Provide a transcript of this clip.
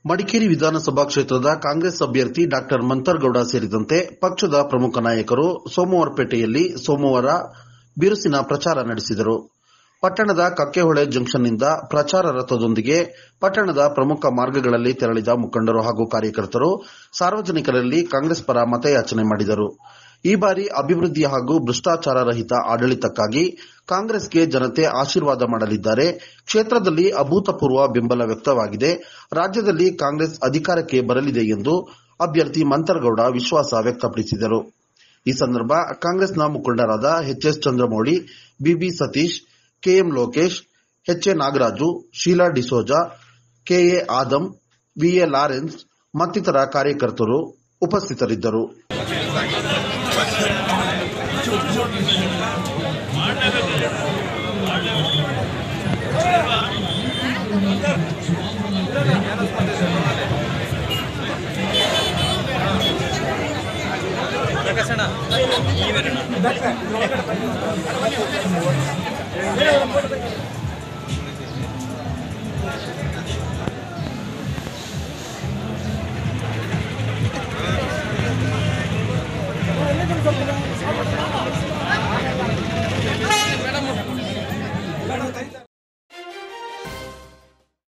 ಮಡಿಕೇರಿ ವಿಧಾನಸಭಾ ಕ್ಷೇತ್ರದ ಕಾಂಗ್ರೆಸ್ ಅಭ್ಯರ್ಥಿ ಡಾ ಮಂತರ್ಗೌಡ ಸೇರಿದಂತೆ ಪಕ್ಷದ ಪ್ರಮುಖ ನಾಯಕರು ಸೋಮವಾರಪೇಟೆಯಲ್ಲಿ ಸೋಮವಾರ ಬಿರುಸಿನ ಪ್ರಚಾರ ನಡೆಸಿದರು. ಪಟ್ಟಣದ ಕಕ್ಕೆಹೊಳೆ ಜಂಕ್ಷನ್ನಿಂದ ಪ್ರಚಾರ ರಥದೊಂದಿಗೆ ಪಟ್ಟಣದ ಪ್ರಮುಖ ಮಾರ್ಗಗಳಲ್ಲಿ ತೆರಳಿದ ಮುಖಂಡರು ಹಾಗೂ ಕಾರ್ಯಕರ್ತರು ಸಾರ್ವಜನಿಕರಲ್ಲಿ ಕಾಂಗ್ರೆಸ್ ಪರ ಮತಯಾಚನೆ ಮಾಡಿದರು. ಈ ಬಾರಿ ಅಭಿವೃದ್ಧಿ ಹಾಗೂ ಭ್ರಷ್ಟಾಚಾರ ರಹಿತ ಆಡಳಿತಕ್ಕಾಗಿ ಕಾಂಗ್ರೆಸ್ಗೆ ಜನತೆ ಆಶೀರ್ವಾದ ಮಾಡಲಿದ್ದಾರೆ. ಕ್ಷೇತ್ರದಲ್ಲಿ ಅಭೂತಪೂರ್ವ ಬೆಂಬಲ ವ್ಯಕ್ತವಾಗಿದೆ. ರಾಜ್ಯದಲ್ಲಿ ಕಾಂಗ್ರೆಸ್ ಅಧಿಕಾರಕ್ಕೆ ಬರಲಿದೆ ಎಂದು ಅಭ್ಯರ್ಥಿ ಮಂತರ್ಗೌಡ ವಿಶ್ವಾಸ ವ್ಯಕ್ತಪಡಿಸಿದರು. ಈ ಸಂದರ್ಭ ಕಾಂಗ್ರೆಸ್ನ ಮುಖಂಡರಾದ H S. Chandramouli, B B Satish, K M Lokesh, H A. Nagaraju, Sheela D'Souza, K A. Adam, V A. Lawrence ಮತ್ತಿತರ ಕಾರ್ಯಕರ್ತರು ಉಪಸ್ಥಿತರಿದ್ದರು.